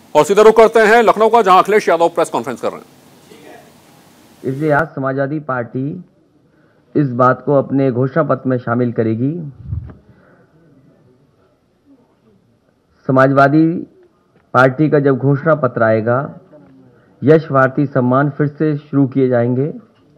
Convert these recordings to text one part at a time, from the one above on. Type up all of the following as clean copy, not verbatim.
और सीधा रुख करते हैं लखनऊ का, जहां अखिलेश यादव प्रेस कॉन्फ्रेंस कर रहे हैं। इसलिए आज समाजवादी पार्टी इस बात को अपने घोषणा पत्र में शामिल करेगी। समाजवादी पार्टी का जब घोषणा पत्र आएगा, यश भारती सम्मान फिर से शुरू किए जाएंगे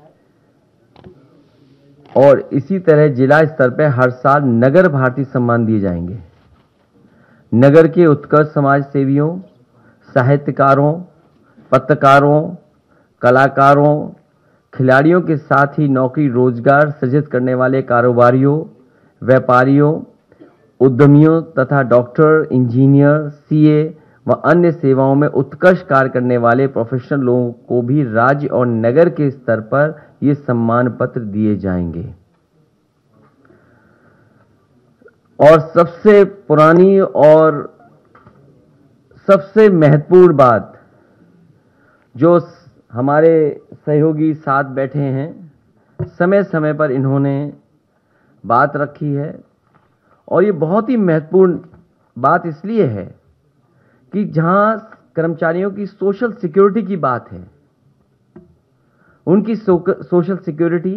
और इसी तरह जिला स्तर पर हर साल नगर भारती सम्मान दिए जाएंगे। नगर के उत्कृष्ट समाज सेवियों, साहित्यकारों, पत्रकारों, कलाकारों, खिलाड़ियों के साथ ही नौकरी रोजगार सृजित करने वाले कारोबारियों, व्यापारियों, उद्यमियों तथा डॉक्टर, इंजीनियर, सीए व अन्य सेवाओं में उत्कृष्ट कार्य करने वाले प्रोफेशनल लोगों को भी राज्य और नगर के स्तर पर ये सम्मान पत्र दिए जाएंगे। और सबसे पुरानी और सबसे महत्वपूर्ण बात, जो हमारे सहयोगी साथ बैठे हैं, समय समय पर इन्होंने बात रखी है और ये बहुत ही महत्वपूर्ण बात इसलिए है कि जहां कर्मचारियों की सोशल सिक्योरिटी की बात है, उनकी सोशल सिक्योरिटी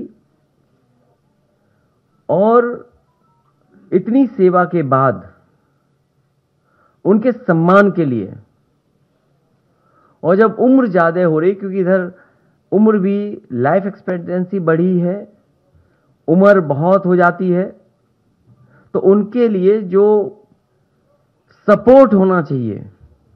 और इतनी सेवा के बाद उनके सम्मान के लिए, और जब उम्र ज़्यादा हो रही, क्योंकि इधर उम्र भी, लाइफ एक्सपेक्टेंसी बढ़ी है, उम्र बहुत हो जाती है, तो उनके लिए जो सपोर्ट होना चाहिए,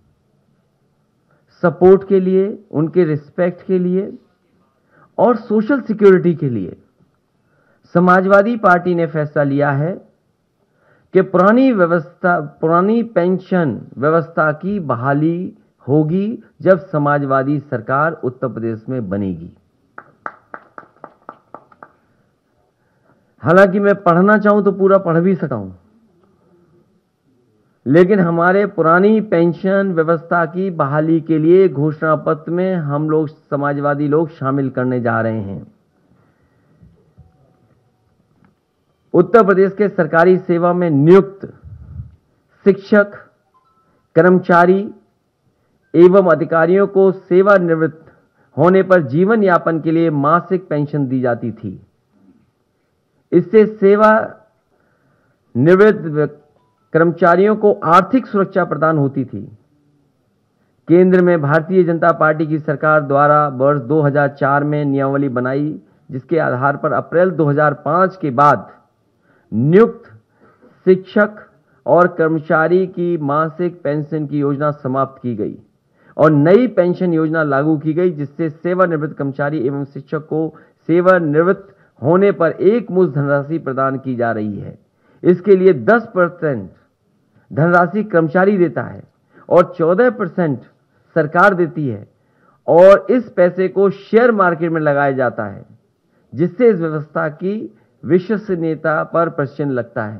सपोर्ट के लिए, उनके रिस्पेक्ट के लिए और सोशल सिक्योरिटी के लिए समाजवादी पार्टी ने फैसला लिया है कि पुरानी पेंशन व्यवस्था की बहाली होगी जब समाजवादी सरकार उत्तर प्रदेश में बनेगी। हालांकि मैं पढ़ना चाहूं तो पूरा पढ़ भी सकता हूं, लेकिन हमारे पुरानी पेंशन व्यवस्था की बहाली के लिए घोषणा पत्र में हम लोग समाजवादी लोग शामिल करने जा रहे हैं। उत्तर प्रदेश के सरकारी सेवा में नियुक्त शिक्षक, कर्मचारी एवं अधिकारियों को सेवानिवृत्त होने पर जीवन यापन के लिए मासिक पेंशन दी जाती थी। इससे सेवा निवृत्त कर्मचारियों को आर्थिक सुरक्षा प्रदान होती थी। केंद्र में भारतीय जनता पार्टी की सरकार द्वारा वर्ष 2004 में नियमावली बनाई, जिसके आधार पर अप्रैल 2005 के बाद नियुक्त शिक्षक और कर्मचारी की मासिक पेंशन की योजना समाप्त की गई और नई पेंशन योजना लागू की गई, जिससे सेवानिवृत्त कर्मचारी एवं शिक्षक को सेवानिवृत्त होने पर एकमुश्त धनराशि प्रदान की जा रही है। इसके लिए 10% धनराशि कर्मचारी देता है और 14% सरकार देती है और इस पैसे को शेयर मार्केट में लगाया जाता है, जिससे इस व्यवस्था की विश्वसनीयता पर प्रश्न लगता है।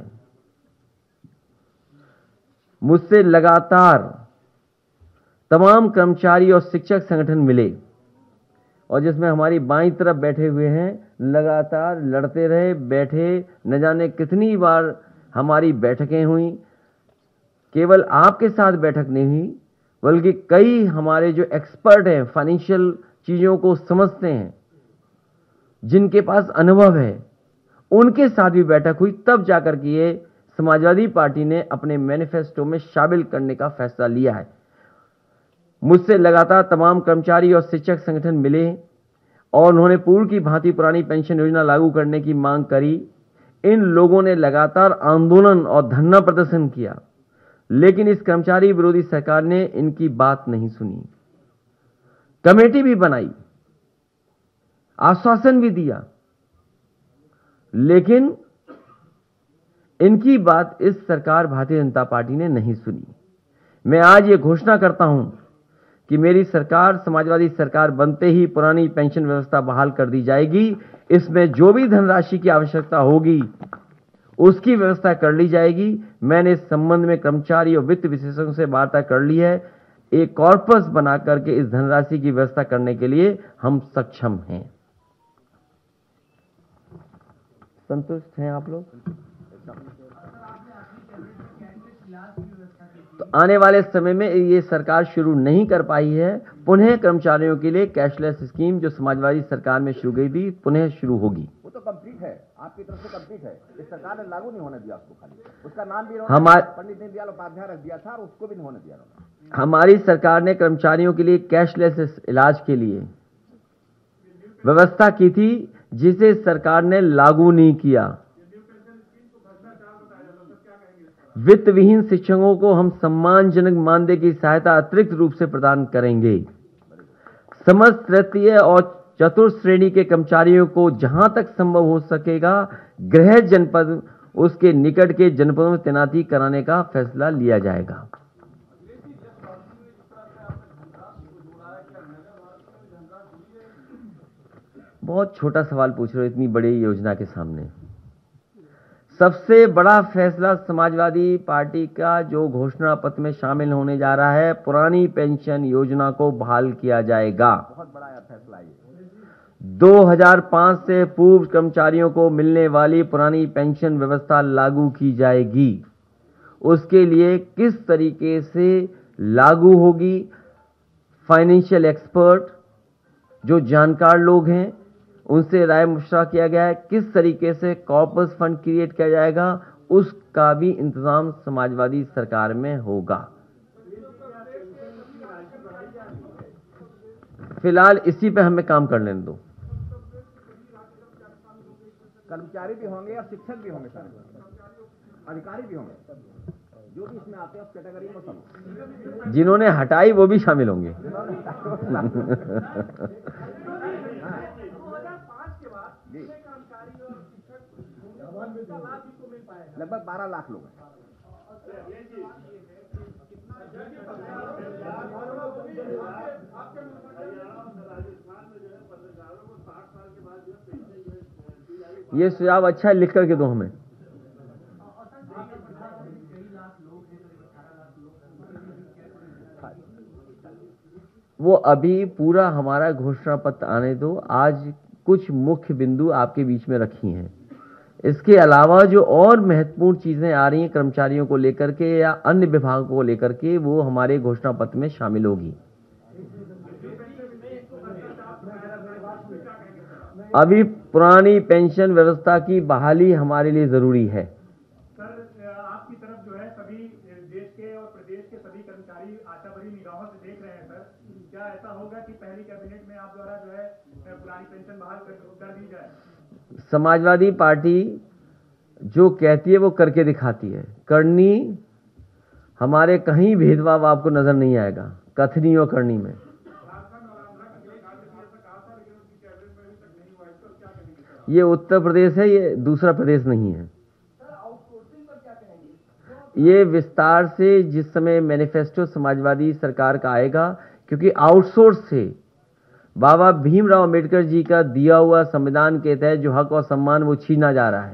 मुझसे लगातार तमाम कर्मचारी और शिक्षक संगठन मिले और जिसमें हमारी बाईं तरफ बैठे हुए हैं, लगातार लड़ते रहे, बैठे, न जाने कितनी बार हमारी बैठकें हुई। केवल आपके साथ बैठक नहीं हुई, बल्कि कई हमारे जो एक्सपर्ट हैं, फाइनेंशियल चीजों को समझते हैं, जिनके पास अनुभव है, उनके साथ भी बैठक हुई। तब जाकर के ये समाजवादी पार्टी ने अपने मैनिफेस्टो में शामिल करने का फैसला लिया है। मुझसे लगातार तमाम कर्मचारी और शिक्षक संगठन मिले और उन्होंने पूर्व की भांति पुरानी पेंशन योजना लागू करने की मांग करी। इन लोगों ने लगातार आंदोलन और धरना प्रदर्शन किया, लेकिन इस कर्मचारी विरोधी सरकार ने इनकी बात नहीं सुनी। कमेटी भी बनाई, आश्वासन भी दिया, लेकिन इनकी बात इस सरकार भारतीय जनता पार्टी ने नहीं सुनी। मैं आज ये घोषणा करता हूं कि मेरी सरकार, समाजवादी सरकार बनते ही पुरानी पेंशन व्यवस्था बहाल कर दी जाएगी। इसमें जो भी धनराशि की आवश्यकता होगी उसकी व्यवस्था कर ली जाएगी। मैंने इस संबंध में कर्मचारी और वित्त विशेषज्ञों से वार्ता कर ली है। एक कॉर्पस बना करके इस धनराशि की व्यवस्था करने के लिए हम सक्षम हैं। संतुष्ट हैं आप लोग? तो आने वाले समय में ये सरकार शुरू नहीं कर पाई है, पुनः कर्मचारियों के लिए कैशलेस स्कीम जो समाजवादी सरकार में शुरू गई थी पुनः शुरू होगी। वो तो कंप्लीट है, आपकी तरफ से कंप्लीट है, इस सरकार ने लागू नहीं होने दिया उसको, खाली उसका नाम भी पंडित दीनदयाल उपाध्याय रख दिया था और उसको भी नहीं होने दिया। हमारी सरकार ने कर्मचारियों के लिए कैशलेस इलाज के लिए व्यवस्था की थी, जिसे सरकार ने लागू नहीं किया। वित्त विहीन शिक्षकों को हम सम्मानजनक मानदेय की सहायता अतिरिक्त रूप से प्रदान करेंगे। समस्त तृतीय और चतुर्थ श्रेणी के कर्मचारियों को जहां तक संभव हो सकेगा गृह जनपद उसके निकट के जनपदों में तैनाती कराने का फैसला लिया जाएगा। बहुत छोटा सवाल पूछ रहे हो इतनी बड़ी योजना के सामने। सबसे बड़ा फैसला समाजवादी पार्टी का जो घोषणा पत्र में शामिल होने जा रहा है, पुरानी पेंशन योजना को बहाल किया जाएगा। बहुत बड़ा फैसला है। 2005 से पूर्व कर्मचारियों को मिलने वाली पुरानी पेंशन व्यवस्था लागू की जाएगी। उसके लिए किस तरीके से लागू होगी, फाइनेंशियल एक्सपर्ट जो जानकार लोग हैं उनसे राय मशवरा किया गया है। किस तरीके से कॉर्पस फंड क्रिएट किया जाएगा उसका भी इंतजाम समाजवादी सरकार में होगा। फिलहाल इसी पे हमें काम कर लेने दो। कर्मचारी भी होंगे और शिक्षक भी होंगे, सारे अधिकारी भी होंगे, जो भी इसमें आते हैं उस कैटेगरी में सब। जिन्होंने हटाई वो भी शामिल होंगे। लगभग 12 लाख लोग हैं। ये सुझाव अच्छा है, लिख करके दो हमें। वो अभी पूरा हमारा घोषणा पत्र आने दो। आज कुछ मुख्य बिंदु आपके बीच में रखी हैं। इसके अलावा जो और महत्वपूर्ण चीजें आ रही हैं कर्मचारियों को लेकर के या अन्य विभागों को लेकर के, वो हमारे घोषणा पत्र में शामिल होगी। अभी पुरानी पेंशन व्यवस्था की बहाली हमारे लिए जरूरी है। सर, आपकी तरफ जो है सभी देश के और प्रदेश के सभी कर्मचारी आशा भरी निगाहों से देख रहे हैं। सर, क्या ऐसा होगा कि पहली कैबिनेट में आप द्वारा जो है पुरानी पेंशन बहाल कर दी जाए? समाजवादी पार्टी जो कहती है वो करके दिखाती है। करनी हमारे कहीं भेदभाव आपको नजर नहीं आएगा कथनी और करनी में। ये उत्तर प्रदेश है, ये दूसरा प्रदेश नहीं है। ये विस्तार से जिस समय मैनिफेस्टो समाजवादी सरकार का आएगा, क्योंकि आउटसोर्स से बाबा भीमराव अंबेडकर जी का दिया हुआ संविधान के तहत जो हक और सम्मान वो छीना जा रहा है,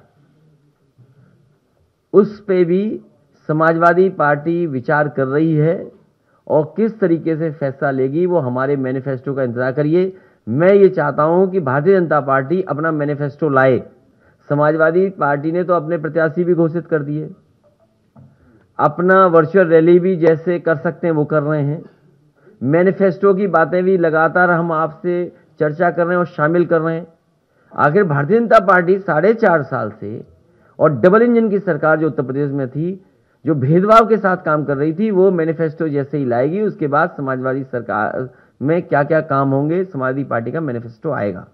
उस पे भी समाजवादी पार्टी विचार कर रही है और किस तरीके से फैसला लेगी वो हमारे मैनिफेस्टो का इंतजार करिए। मैं ये चाहता हूं कि भारतीय जनता पार्टी अपना मैनिफेस्टो लाए। समाजवादी पार्टी ने तो अपने प्रत्याशी भी घोषित कर दिए, अपना वर्चुअल रैली भी जैसे कर सकते हैं वो कर रहे हैं। मैनिफेस्टो की बातें भी लगातार हम आपसे चर्चा कर रहे हैं और शामिल कर रहे हैं। आखिर भारतीय जनता पार्टी 4.5 साल से और डबल इंजन की सरकार जो उत्तर प्रदेश में थी, जो भेदभाव के साथ काम कर रही थी, वो मैनिफेस्टो जैसे ही लाएगी उसके बाद समाजवादी सरकार में क्या क्या काम होंगे समाजवादी पार्टी का मैनिफेस्टो आएगा।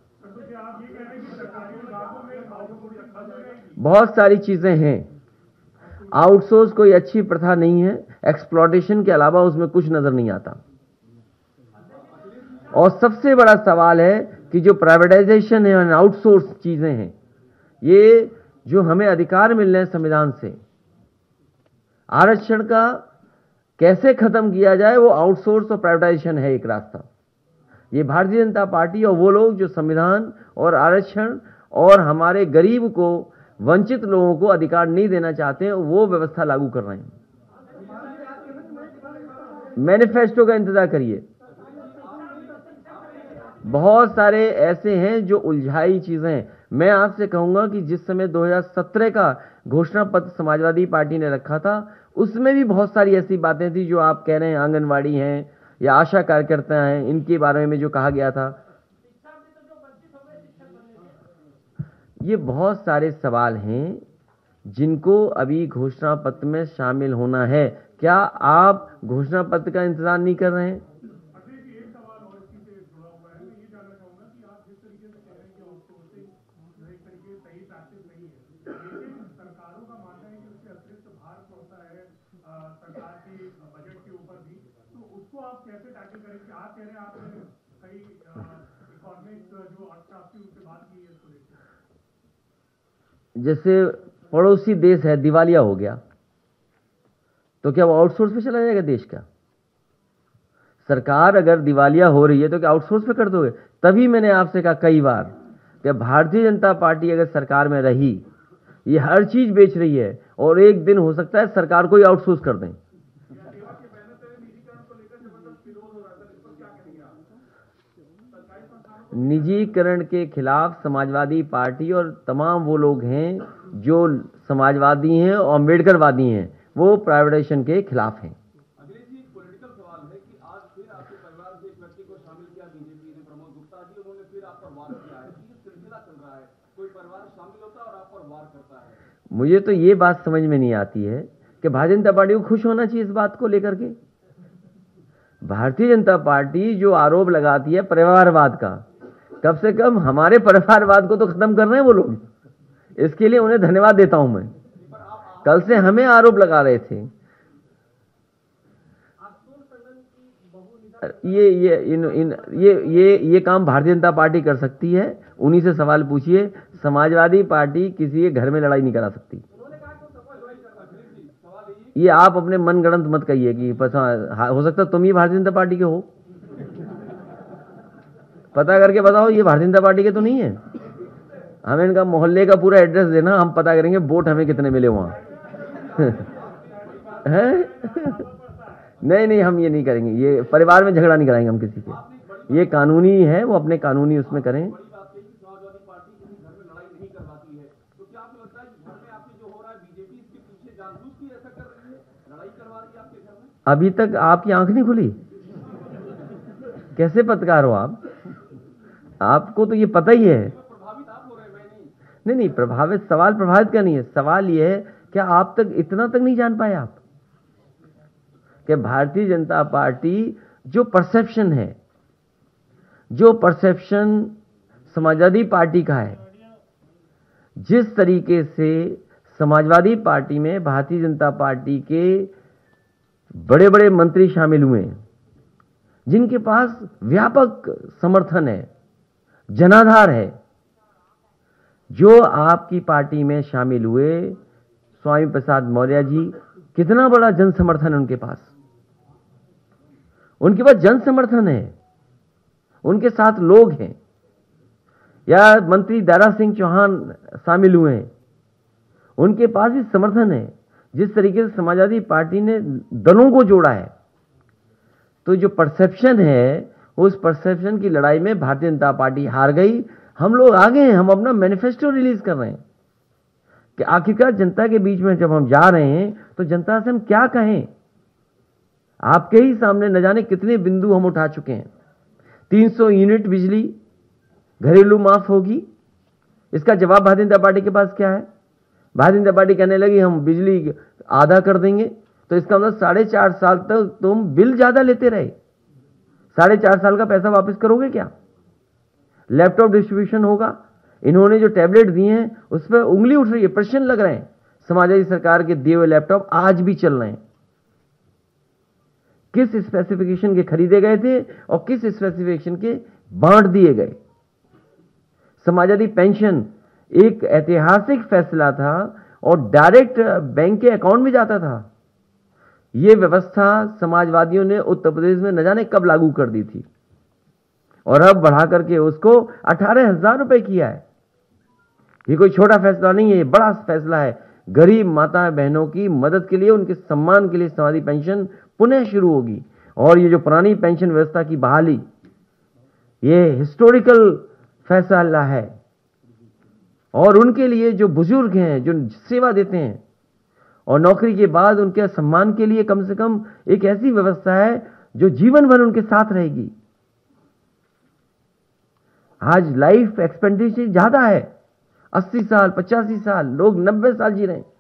बहुत सारी चीजें हैं। आउटसोर्स कोई अच्छी प्रथा नहीं है, एक्सप्लॉयटेशन के अलावा उसमें कुछ नजर नहीं आता। और सबसे बड़ा सवाल है कि जो प्राइवेटाइजेशन है और आउटसोर्स चीजें हैं, ये जो हमें अधिकार मिल रहे हैं संविधान से, आरक्षण का कैसे खत्म किया जाए, वो आउटसोर्स और प्राइवेटाइजेशन है एक रास्ता। ये भारतीय जनता पार्टी और वो लोग जो संविधान और आरक्षण और हमारे गरीब को, वंचित लोगों को अधिकार नहीं देना चाहते हैं, वो व्यवस्था लागू कर रहे हैं। मैनिफेस्टो का इंतजार करिए। बहुत सारे ऐसे हैं जो उलझाई चीजें हैं। मैं आपसे कहूंगा कि जिस समय 2017 का घोषणा पत्र समाजवादी पार्टी ने रखा था, उसमें भी बहुत सारी ऐसी बातें थी जो आप कह रहे हैं, आंगनवाड़ी हैं या आशा कार्यकर्ता हैं, इनके बारे में जो कहा गया था। ये बहुत सारे सवाल हैं जिनको अभी घोषणा पत्र में शामिल होना है। क्या आप घोषणा पत्र का इंतजार नहीं कर रहे हैं? जैसे पड़ोसी देश है, दिवालिया हो गया, तो क्या वो आउटसोर्स पे चला जाएगा देश का? सरकार अगर दिवालिया हो रही है तो क्या आउटसोर्स पे कर दोगे? तभी मैंने आपसे कहा कई बार कि भारतीय जनता पार्टी अगर सरकार में रही, ये हर चीज बेच रही है और एक दिन हो सकता है सरकार को ही आउटसोर्स कर दें। निजीकरण के खिलाफ समाजवादी पार्टी और तमाम वो लोग हैं जो समाजवादी हैं और अम्बेडकरवादी हैं, वो प्राइवेटाइजेशन के खिलाफ हैं। अखिलेश जी, पॉलिटिकल सवाल है कि आज फिर आपके परिवार से एक व्यक्ति को शामिल किया बीजेपी ने, प्रमोद गुप्ता जी, उन्होंने फिर आप पर वार किया है। ये सिलसिला चल रहा है, कोई परिवार शामिल होता है और आप पर वार करता है। मुझे तो ये बात समझ में नहीं आती है कि भारतीय जनता पार्टी को खुश होना चाहिए इस बात को लेकर के। भारतीय जनता पार्टी जो आरोप लगाती है परिवारवाद का, कम से कम हमारे परिवारवाद को तो खत्म कर रहे हैं वो लोग। इसके लिए उन्हें धन्यवाद देता हूं मैं। कल से हमें आरोप लगा रहे थे। ये काम भारतीय जनता पार्टी कर सकती है, उन्हीं से सवाल पूछिए। समाजवादी पार्टी किसी के घर में लड़ाई नहीं करा सकती। ये आप अपने मनगढ़ंत मत कहिए कि हो सकता तुम ही भारतीय जनता पार्टी के हो। पता करके बताओ, ये भारतीय जनता पार्टी के तो नहीं है। हमें इनका मोहल्ले का पूरा एड्रेस देना, हम पता करेंगे वोट हमें कितने मिले वहां। नहीं, हम ये नहीं करेंगे। ये परिवार में झगड़ा नहीं कराएंगे हम किसी के। ये कानूनी है, वो अपने कानूनी उसमें करें। समाजवादी पार्टी किसी घर में लड़ाई नहीं करवाती है, तो क्या आपको लगता है कि घर में आपके जो हो रहा है, बीजेपी इसके पीछे जानबूझ के ऐसा कर रही है, लड़ाई करवा रही है आपके घर में? अभी तक आपकी आंख नहीं खुली? कैसे पत्रकार हो आप? आपको तो ये पता ही है। प्रभावित आप हो रहे हैं, मैं नहीं नहीं। नहीं, प्रभावित सवाल प्रभावित का नहीं है। सवाल ये है क्या आप तक इतना तक नहीं जान पाए आप कि भारतीय जनता पार्टी जो परसेप्शन है, जो परसेप्शन समाजवादी पार्टी का है, जिस तरीके से समाजवादी पार्टी में भारतीय जनता पार्टी के बड़े बड़े मंत्री शामिल हुए हैं, जिनके पास व्यापक समर्थन है, जनाधार है, जो आपकी पार्टी में शामिल हुए स्वामी प्रसाद मौर्य जी, कितना बड़ा जन समर्थन है उनके पास। उनके पास जन समर्थन है, उनके साथ लोग हैं। या मंत्री दारा सिंह चौहान शामिल हुए हैं, उनके पास भी समर्थन है। जिस तरीके से समाजवादी पार्टी ने दलों को जोड़ा है, तो जो परसेप्शन है, उस परसेप्शन की लड़ाई में भारतीय जनता पार्टी हार गई। हम लोग आगे हैं, हम अपना मैनिफेस्टो रिलीज कर रहे हैं कि आखिरकार जनता के बीच में जब हम जा रहे हैं तो जनता से हम क्या कहें। आपके ही सामने न जाने कितने बिंदु हम उठा चुके हैं। 300 यूनिट बिजली घरेलू माफ होगी, इसका जवाब भारतीय जनता पार्टी के पास क्या है? भारतीय जनता पार्टी कहने लगी हम बिजली आधा कर देंगे, तो इसका मतलब 4.5 साल तक तुम बिल ज्यादा लेते रहे। 4.5 साल का पैसा वापस करोगे क्या? लैपटॉप डिस्ट्रीब्यूशन होगा। इन्होंने जो टैबलेट दिए हैं उस पर उंगली उठ रही है, प्रश्न लग रहे हैं। समाजवादी सरकार के दिए हुए लैपटॉप आज भी चल रहे हैं। किस स्पेसिफिकेशन के खरीदे गए थे और किस स्पेसिफिकेशन के बांट दिए गए? समाजवादी पेंशन एक ऐतिहासिक फैसला था और डायरेक्ट बैंक के अकाउंट में जाता था। यह व्यवस्था समाजवादियों ने उत्तर प्रदेश में न जाने कब लागू कर दी थी और अब बढ़ा करके उसको 18,000 रुपए किया है। ये कोई छोटा फैसला नहीं है, ये बड़ा फैसला है। गरीब माता बहनों की मदद के लिए, उनके सम्मान के लिए समाजवादी पेंशन पुनः शुरू होगी। और ये जो पुरानी पेंशन व्यवस्था की बहाली, ये हिस्टोरिकल फैसला है। और उनके लिए जो बुजुर्ग हैं, जो सेवा देते हैं, और नौकरी के बाद उनके सम्मान के लिए कम से कम एक ऐसी व्यवस्था है जो जीवन भर उनके साथ रहेगी। आज लाइफ एक्सपेक्टेंसी ज्यादा है, 80 साल 85 साल, लोग 90 साल जी रहे हैं।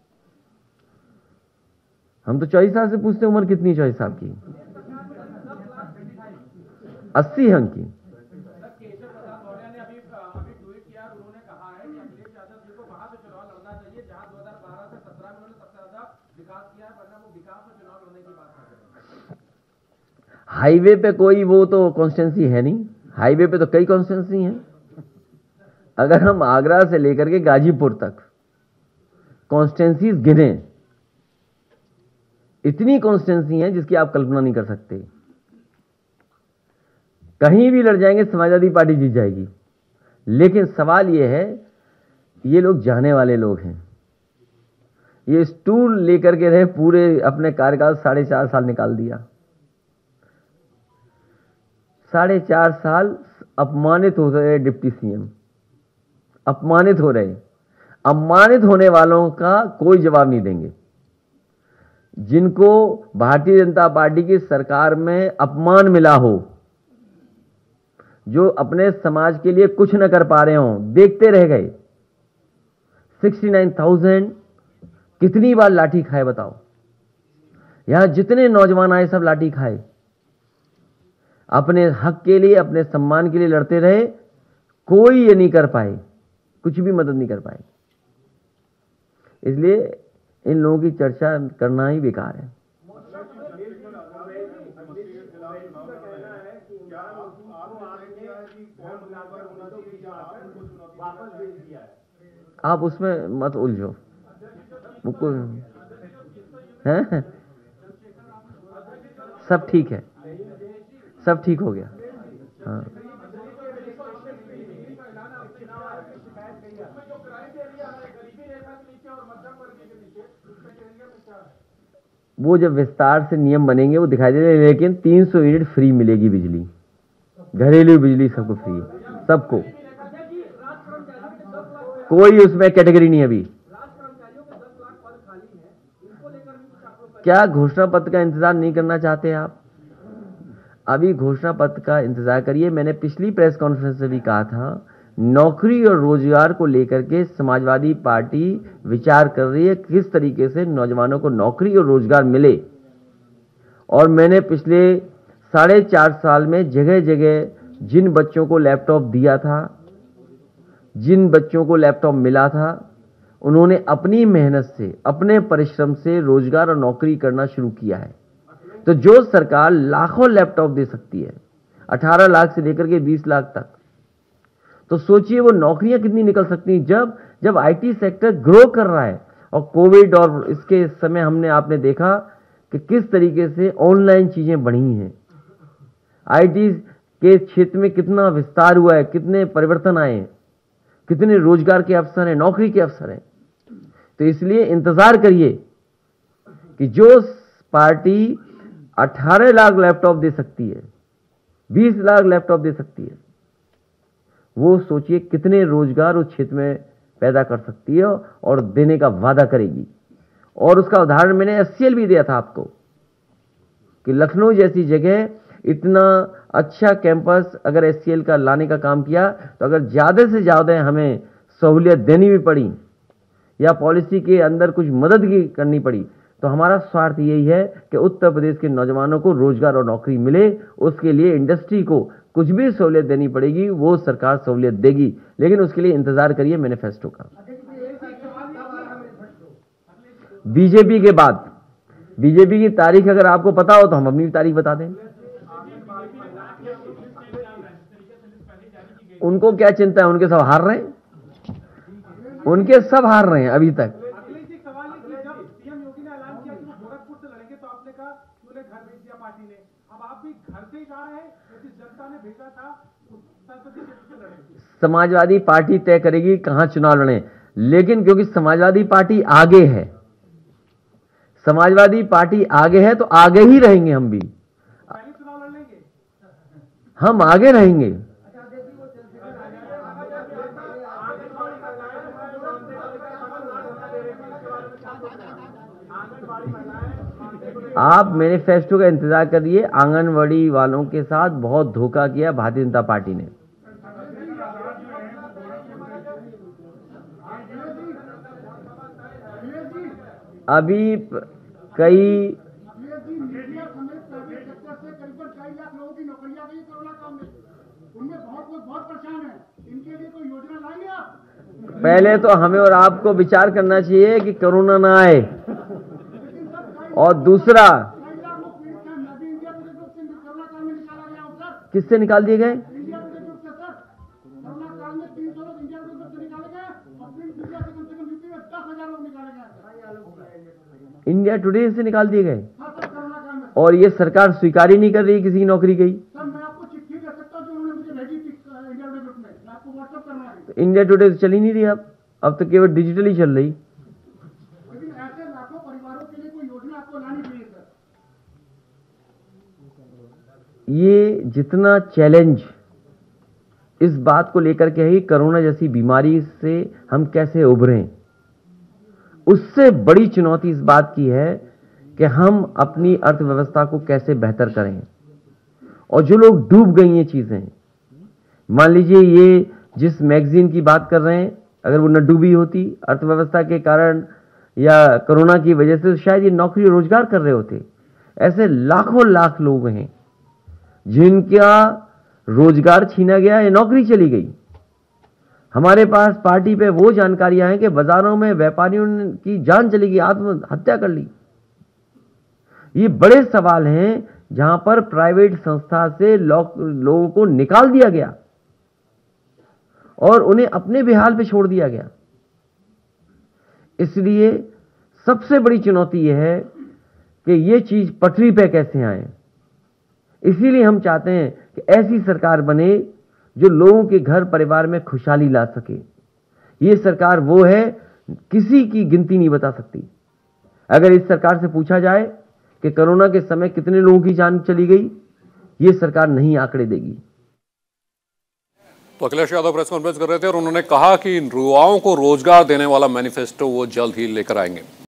हम तो 24 साल से पूछते हैं उम्र कितनी 24 साल की, 80 है उनकी। केशव प्रसाद मौर्य ने अभी ट्वीट किया, उन्होंने कहा है कि अखिलेश यादव जी को वहां से चुनाव लड़ना चाहिए जहां 2012 से 17 में उन्होंने सबसे ज्यादा विकास किया है, वरना वो विकास में चुनाव लड़ने की बात कर रहे हैं। हाईवे पे कोई वो तो कॉन्स्टिट्यूंसी है नहीं, हाईवे पे तो कई कॉन्स्टिट्यूंसी हैं। अगर हम आगरा से लेकर के गाजीपुर तक कॉन्स्टिट्यूंसीज गिने, इतनी कॉन्स्टिट्यूंसी हैं जिसकी आप कल्पना नहीं कर सकते। कहीं भी लड़ जाएंगे समाजवादी पार्टी जीत जाएगी। लेकिन सवाल यह है, ये लोग जाने वाले लोग हैं। ये स्टूल लेकर के रहे, पूरे अपने कार्यकाल 4.5 साल निकाल दिया। 4.5 साल अपमानित हो रहे डिप्टी सीएम, अपमानित हो रहे। अपमानित होने वालों का कोई जवाब नहीं देंगे। जिनको भारतीय जनता पार्टी की सरकार में अपमान मिला हो, जो अपने समाज के लिए कुछ न कर पा रहे हो, देखते रह गए। 69,000 कितनी बार लाठी खाए बताओ। यहां जितने नौजवान आए सब लाठी खाए, अपने हक के लिए, अपने सम्मान के लिए लड़ते रहे। कोई ये नहीं कर पाए, कुछ भी मदद नहीं कर पाए। इसलिए इन लोगों की चर्चा करना ही बेकार है। आप उसमें मत उलझो, मुझको हैं, सब ठीक है, सब ठीक हो गया। हाँ, वो जब विस्तार से नियम बनेंगे वो दिखाई देगा। लेकिन 300 यूनिट फ्री मिलेगी बिजली, घरेलू बिजली सबको फ्री, सबको, कोई उसमें कैटेगरी नहीं। अभी क्या घोषणा पत्र का इंतजार नहीं करना चाहते आप? अभी घोषणा पत्र का इंतजार करिए। मैंने पिछली प्रेस कॉन्फ्रेंस में भी कहा था, नौकरी और रोजगार को लेकर के समाजवादी पार्टी विचार कर रही है किस तरीके से नौजवानों को नौकरी और रोजगार मिले। और मैंने पिछले 4.5 साल में जगह जगह जिन बच्चों को लैपटॉप दिया था, जिन बच्चों को लैपटॉप मिला था, उन्होंने अपनी मेहनत से, अपने परिश्रम से रोजगार और नौकरी करना शुरू किया है। तो जो सरकार लाखों लैपटॉप दे सकती है, 18 लाख से लेकर के 20 लाख तक, तो सोचिए वो नौकरियां कितनी निकल सकती हैं जब आईटी सेक्टर ग्रो कर रहा है। और कोविड और इसके समय हमने आपने देखा कि किस तरीके से ऑनलाइन चीजें बढ़ी हैं, आईटी के क्षेत्र में कितना विस्तार हुआ है, कितने परिवर्तन आए हैं, कितने रोजगार के अवसर हैं, नौकरी के अवसर हैं। तो इसलिए इंतजार करिए कि जो पार्टी 18 लाख लैपटॉप दे सकती है, 20 लाख लैपटॉप दे सकती है, वो सोचिए कितने रोजगार उस क्षेत्र में पैदा कर सकती है और देने का वादा करेगी। और उसका उदाहरण मैंने एचसीएल भी दिया था आपको कि लखनऊ जैसी जगह इतना अच्छा कैंपस अगर एचसीएल का लाने का काम किया, तो अगर ज्यादा से ज्यादा हमें सहूलियत देनी भी पड़ी या पॉलिसी के अंदर कुछ मदद की करनी पड़ी, तो हमारा स्वार्थ यही है कि उत्तर प्रदेश के नौजवानों को रोजगार और नौकरी मिले। उसके लिए इंडस्ट्री को कुछ भी सहूलियत देनी पड़ेगी, वो सरकार सहूलियत देगी। लेकिन उसके लिए इंतजार करिए मैनिफेस्टो का। बीजेपी के बाद, बीजेपी की तारीख अगर आपको पता हो तो हम अपनी तारीख बता दें। उनको क्या चिंता है, उनके सब हार रहे हैं, उनके सब हार रहे हैं अभी तक। समाजवादी पार्टी तय करेगी कहां चुनाव लड़े, लेकिन क्योंकि समाजवादी पार्टी आगे है, समाजवादी पार्टी आगे है तो आगे ही रहेंगे हम भी, हम आगे रहेंगे। आप मैनिफेस्टो का इंतजार करिए। आंगनवाड़ी वालों के साथ बहुत धोखा किया भारतीय जनता पार्टी ने। अभी कई पहले तो हमें और आपको विचार करना चाहिए कि कोरोना ना आए, और दूसरा किससे निकाल दिए गए? इंडिया टुडे से निकाल दिए गए, और ये सरकार स्वीकार ही नहीं कर रही किसी की नौकरी गई। तो इंडिया टुडे चल ही नहीं रही अब तो केवल डिजिटली चल रही। लेकिन ऐसे लाखों परिवारों के लिए कोई योजना आपको लानी चाहिए सर। ये जितना चैलेंज इस बात को लेकर के है कोरोना जैसी बीमारी से हम कैसे उभरें, उससे बड़ी चुनौती इस बात की है कि हम अपनी अर्थव्यवस्था को कैसे बेहतर करें। और जो लोग डूब गई ये चीजें, मान लीजिए ये जिस मैगजीन की बात कर रहे हैं, अगर वो न डूबी होती अर्थव्यवस्था के कारण या कोरोना की वजह से, तो शायद ये नौकरी रोजगार कर रहे होते। ऐसे लाखों लाख लोग हैं जिनका रोजगार छीना गया या नौकरी चली गई। हमारे पास पार्टी पे वो जानकारियां हैं कि बाजारों में व्यापारियों की जान चली गई, आत्महत्या कर ली। ये बड़े सवाल हैं जहां पर प्राइवेट संस्था से लोगों को निकाल दिया गया और उन्हें अपने बेहाल पे छोड़ दिया गया। इसलिए सबसे बड़ी चुनौती यह है कि ये चीज पटरी पे कैसे आए। इसीलिए हम चाहते हैं कि ऐसी सरकार बने जो लोगों के घर परिवार में खुशहाली ला सके। ये सरकार वो है, किसी की गिनती नहीं बता सकती। अगर इस सरकार से पूछा जाए कि कोरोना के समय कितने लोगों की जान चली गई, ये सरकार नहीं आंकड़े देगी। तो अखिलेश यादव प्रेस कॉन्फ्रेंस कर रहे थे और उन्होंने कहा कि युवाओं को रोजगार देने वाला मैनिफेस्टो वो जल्द ही लेकर आएंगे।